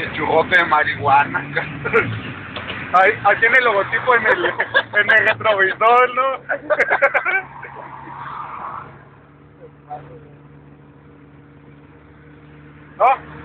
pinche churrote de marihuana. Ahí tiene el logotipo en el retrovisor, ¿no? ¿No?